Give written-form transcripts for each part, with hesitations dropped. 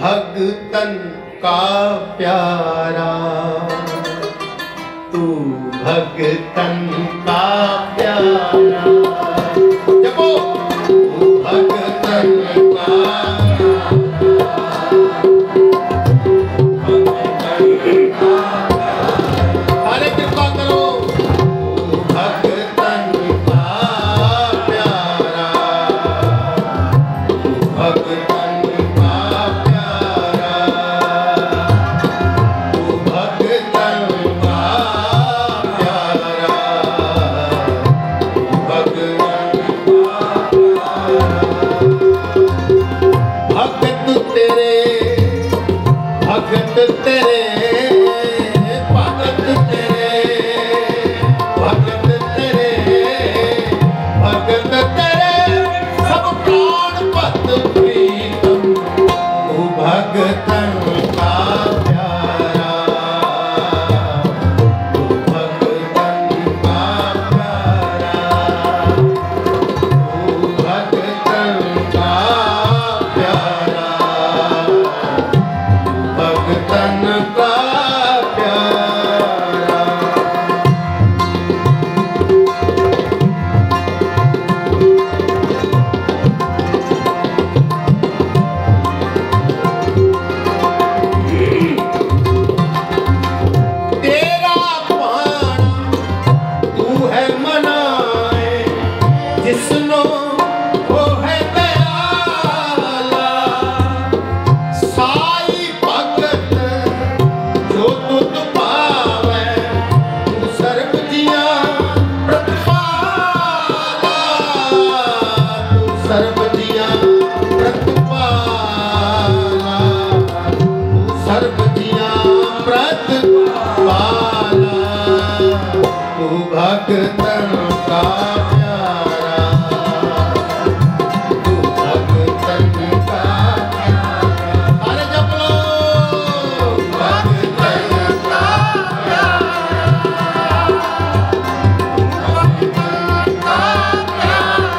भगतन का प्यारा, तू भगतन का प्यारा। जपो तू भगतन का सारे कृपा करो। तू भगतन का प्यारा, तू भगतन का प्यारा, तू भगतन का प्यारा, तू भगतन का प्यारा। भगत तेरे, भगत तेरे, भगत तेरे, भगत तेरे, भगत तेरे, सब प्राण पत प्रीतम, तू भगतन का प्यारा, तू भगतन का प्यारा, तू भगतन का प्यारा, भगतन का प्यारा। तेरा पाना तू है मनाए, जिसनो वो है दयाला। साई भगत जो तुध पावै, तू सर्ब जिया प्रतिपाला, तू सर्ब जिया प्रतिपाला, तू सर्ब जिया प्रतिपाला। तू भगतन का प्यारा, तू भगतन का प्यारा। अरे जप लो भगतन का प्यारा, भगतन का प्यारा।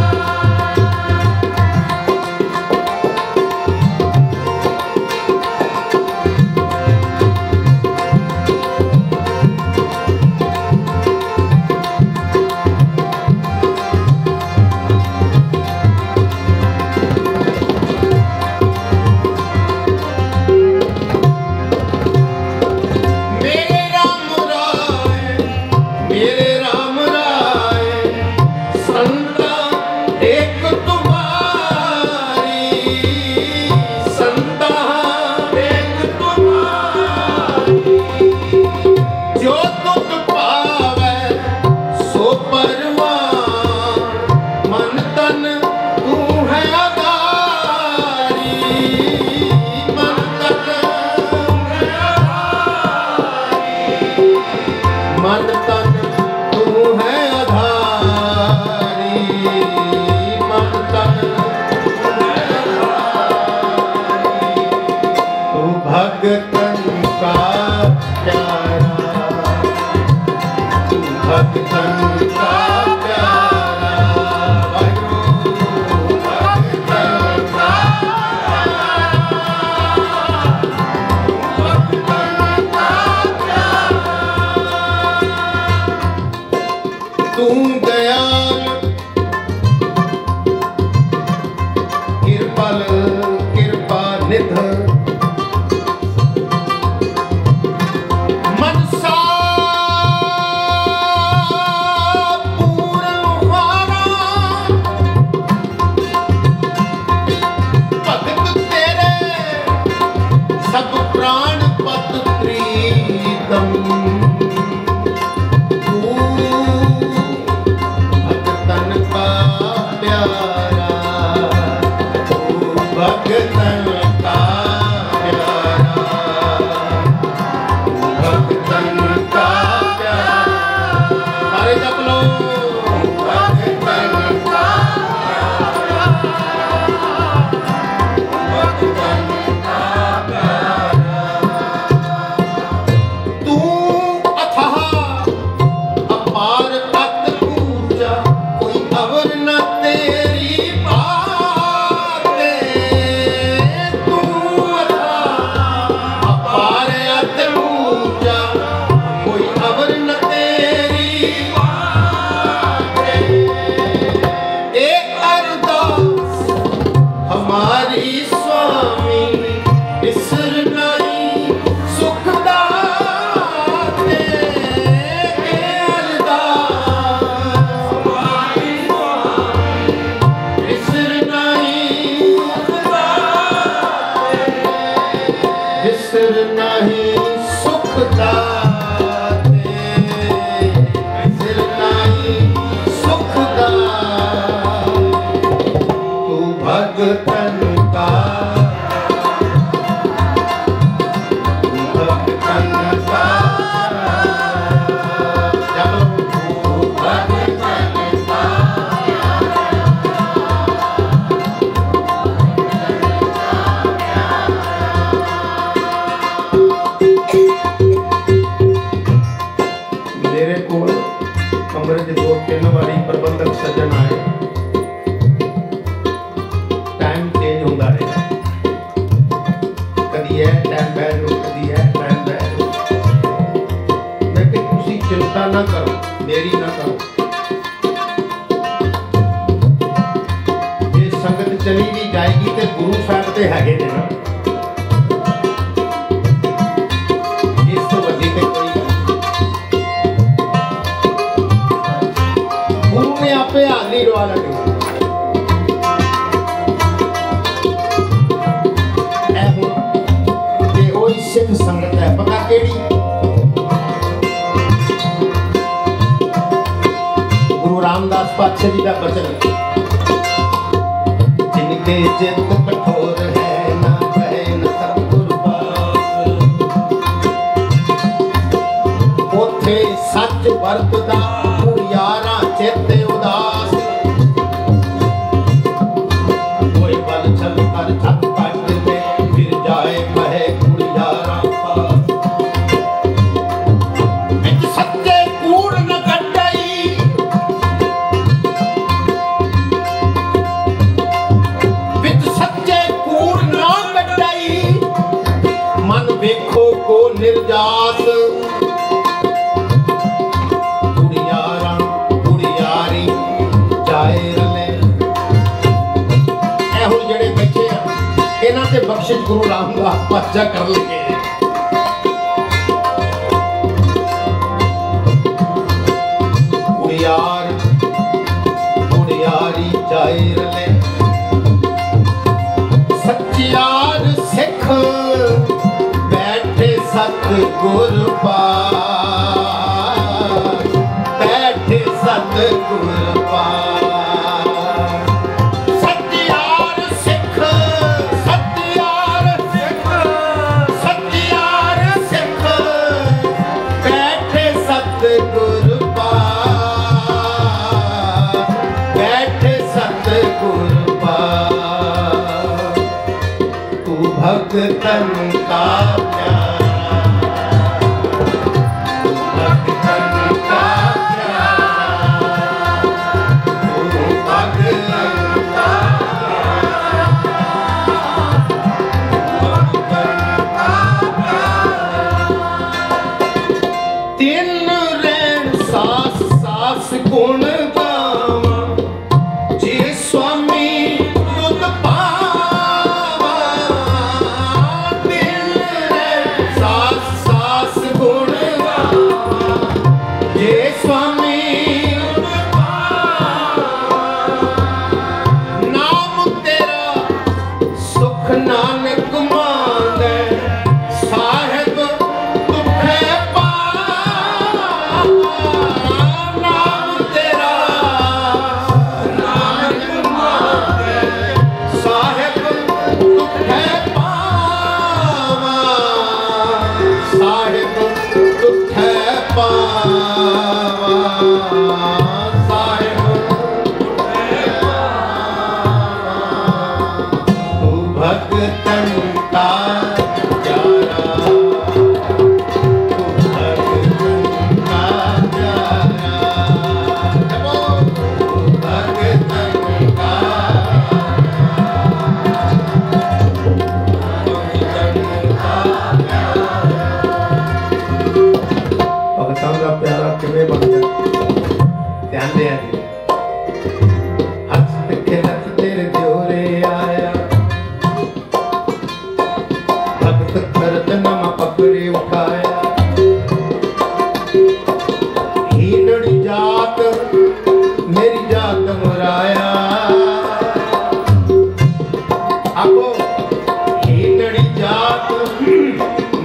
मेरे राम राय, मेरे राम राय, संता एक तुम्हारी, संता एक तुम्हारी। जो तुझ पावै सो परवान, मन तन तू है आधारी, मन तन तू है आधारी, मन तन तू है आधारी, मन तन तू है आधारी। तू भगतन का प्यारा, तू भगतन का प्यारा। वाहिगुरू भगतन का प्यारा, भगतन का प्यारा। तू दयाल कृपाल, कृपा निध, मनसा पूर्ण हारा। भगत तेरे सब प्राण पत प्रीतम, तू भगतन का प्यारा, तू भगतन का सिर नहीं सुख दाते, सिर नहीं सुख दाते, तू भगतन का, भगतन का प्रबंधक सज्जन आए, टाइम चेंज होता है, कभी है टाइम बैठ लो, कभी है टाइम बैठ लो। मैं कि तुसी चिंता ना करो, मेरी ना करो, ये संगत चली भी जाएगी तो गुरु साहब ते हैगे ने ना, इस तो वड्डी ते कोई आपे हाली रवा लगे। सिख संगत है पता केड़ी, गुरु रामदास पातशाह जी का बचन, जिनके चित कठोर है ना कहे न सतगुर पास, ओथे सच वरतदा यारा चेते उदास, कोई बल छल कर छत कट दे फिर जाए महे कुड़ियारा पास, विच सच्चे कूड़ न कटाई, विच सच्चे कूड़ न कटाई, मन वेखो को निर्जास, बख्शिश गुरु रामदास पातशाह कर लगे। कुड़ियार कुड़ियारी जाए रले, सच्चियार सिख बैठे सतगुर पास, बैठे सतगुर पास, भगतन का प्यारा, भगतन का प्यारा, भगतन का प्यारा, तीन रैन सास सास गुण गावा, जे स्वामी तुद पावा, नानक मांगे साहिब तुखे पावा, नाम तेरा नानक मांगे साहिब तुखे पावा, साहिब तुखे पावा, साहिब भगतन का प्यारा, भगतन का प्यारा, भगतन का भगतन का प्यारा किਵੇਂ ਬਣਦਾ, ध्यान दे हस्त खिलत तेरे दियोरे आया, पकड़े उठाया, हीनड़ी जात मेरी जात मुराया, आपो हीनड़ी जात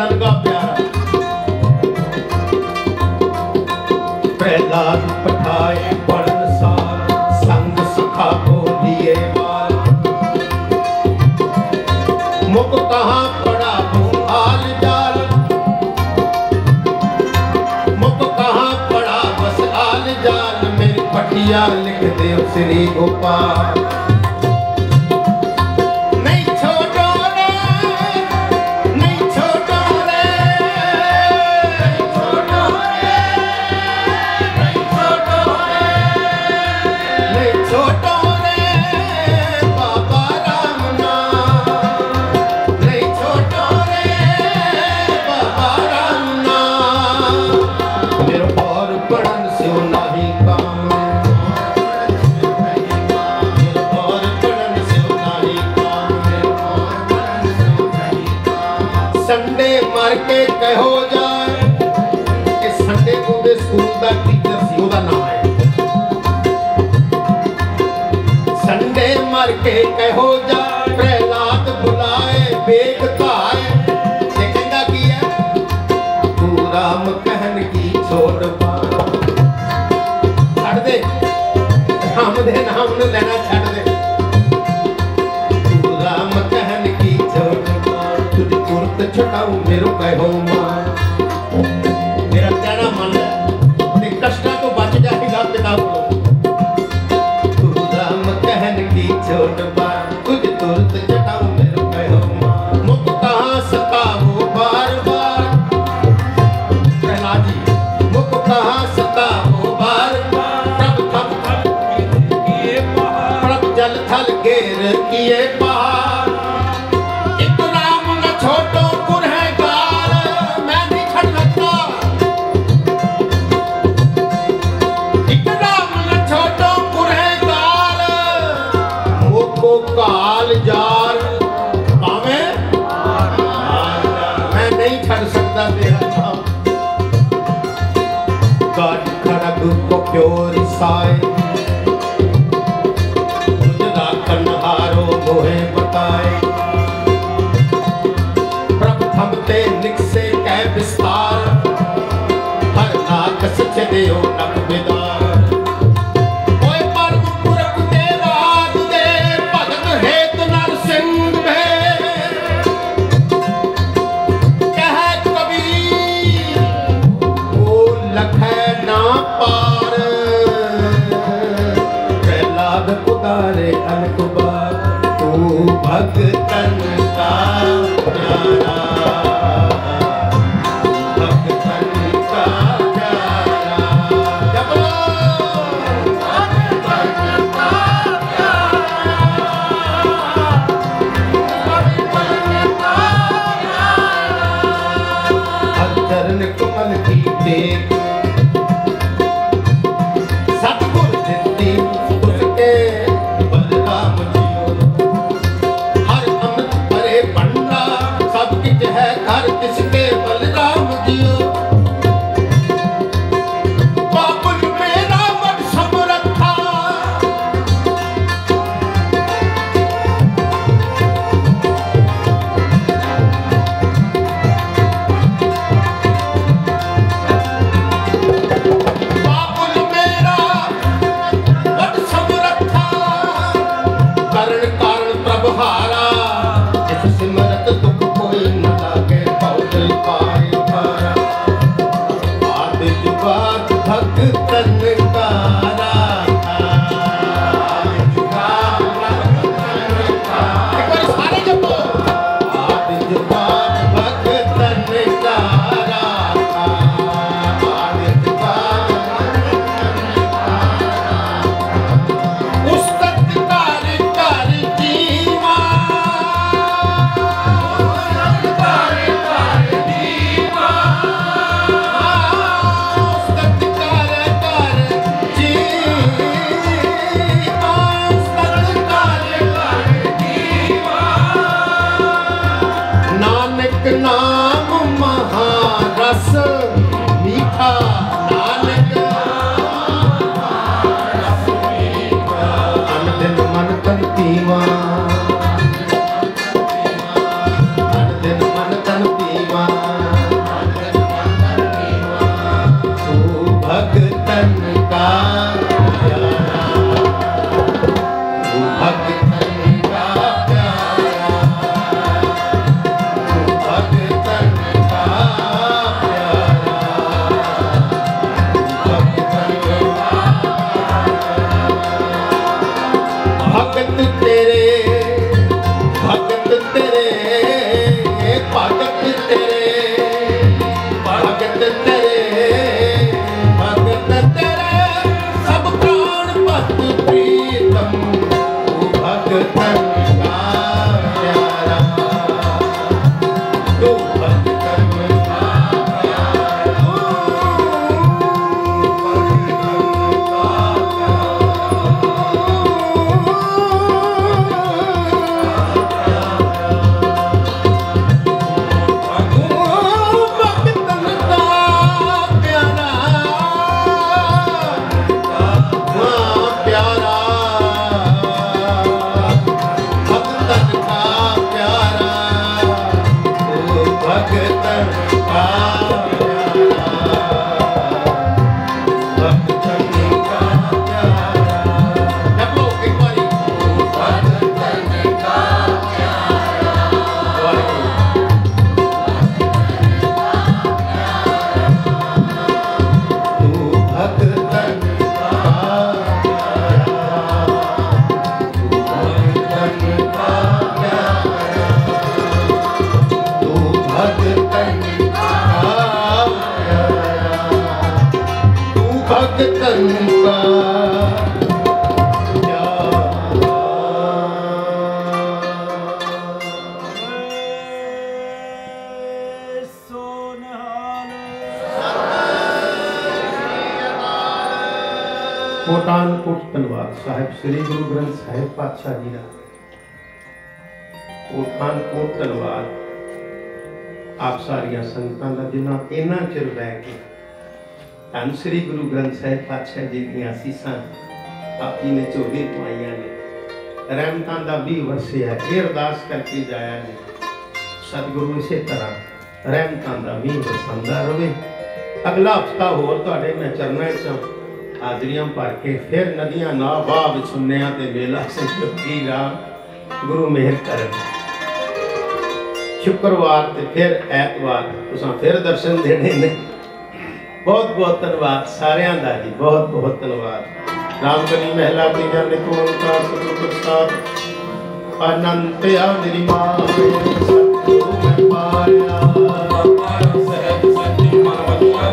तन का प्यारा। प्रहलाद पठाए पढ़न सार, संग सखा को दिए माल। मुख कहाँ पड़ा आल जाल, मुख कहाँ पड़ा बस आल जाल। मेरी पटिया लिख दे श्री गोपाल। संडे मार के कहो जाए कि संडे को दे स्कूल का टीचर सी ओदा नाम है। संडे मार के कहो जाए प्रहलाद बुलाए बेग धाए। ये कहता की है तू राम कहन की छोड़ बार। छड़ दे राम दे नाम नूं लेना छड़ दे। तू राम कहन की छोड़ छटाऊ मेरो कहो मां। मेरा कहना मन है कष्टा तो बच जाएगा पिता को। तू राम कहन की छोट बार, तुझ तुरंत छटाऊ मेरो कहो मां। मुख कहाँ सताओ बार बार, प्रहलाद जी मुख कहाँ सताओ बार बार। प्रभ थप थप किए पहाड़, प्रभ जल थल घेर किए पहाड़। काल जार पावे मैं नहीं छड़ सकता तेरा नाम। काट खड़ग को प्योर साए, तुझरा कन्हारो मोहे बताए। प्रभ थमते निकसे कै विस्तार, हर नाक सच देओ नक बिदार। उतारे अनकुबार तू भगतन का प्यारा, भगतन का प्यारा। जब भगतन का प्यारा, भगतन का प्यारा। हर चरण कमल की टेक सतगुर जिंदी उसके बलराम जियो। हर अमृत भरे भंडा सब किच है घर किसके बलराम जियो। बाबुल मेरा बड़ समरथा, बाबुल मेरा बड़ समरथा। करण कारण प्रभहारा, इस सिमरत दुख कोई न लागे पौधल पाए पारा। आदि जुगात भगतन का राखा, आदि जुगात भगतन का। एक बार सारे जपो। आदि जुगात भगतन का राखा, आदि जुगात भगतन का राखा। उस्तत कार कर जीवा, उस्तत कार कर जीवा। उस्तत कार कर जीवा, उस्तत कार कर जीवा। नानक नाम महारस मीठा, नानक रस मीठा। अन दिन मन तन पीवा, अन दिन मन तन पीवा। कोटानकोट धन्नवाद साहिब श्री गुरु ग्रंथ साहिब पातशाह जी का कोटानकोट धन्नवाद आप सारिया संगतां दा जिन्हां इन्ना चिर बह के धन श्री गुरु ग्रंथ साहिब पातशाह जी दी आसीसां आप जी ने झोली पवाइयां ने रहमतां दा भी वरसिया ये अरदास करके जाया ने सतगुरु इसे तरह रहमतां दा भी वरसांदा रहे। अगला हफ्ता होर तुहाडे मैं चरनां च हाजरियां भर के फिर नदियां ना वाह सुनने ते मेला संजोगी राम गुरु मेहर करन। शुक्रवार ते फिर ऐतवार तुसां फिर दर्शन देने ने। बहुत बहुत धन्यवाद सारियां दा जी, बहुत बहुत धन्यवाद। रामगली महला तीजा नित ओंकार सतगुर प्रसाद अनंत आ मेरी मां सतगुरु मैं पाया सहज सच्ची मन वजिया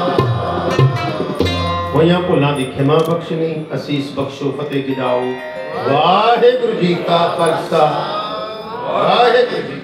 भुलां दी खिमा बख्शनी, असीस बख्शो, फतेह गिराओ। वाहेगुरु जी का खालसा वाहेगुरु जी